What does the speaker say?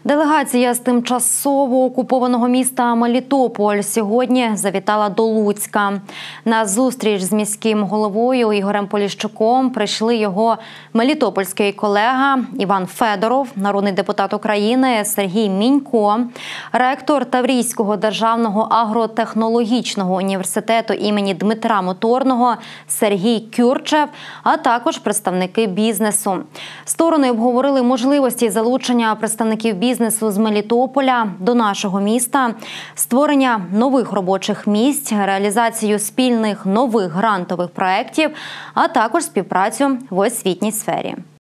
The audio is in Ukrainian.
Делегація з тимчасово окупованого міста Мелітополь сьогодні завітала до Луцька. На зустріч з міським головою Ігорем Поліщуком прийшли його мелітопольський колега Іван Федоров, народний депутат України Сергій Мінько, ректор Таврійського державного агротехнологічного університету імені Дмитра Моторного Сергій Кюрчев, а також представники бізнесу. Сторони обговорили можливості залучення представників бізнесу з Мелітополя до нашого міста, створення нових робочих місць, реалізацію спільних нових грантових проєктів, а також співпрацю в освітній сфері.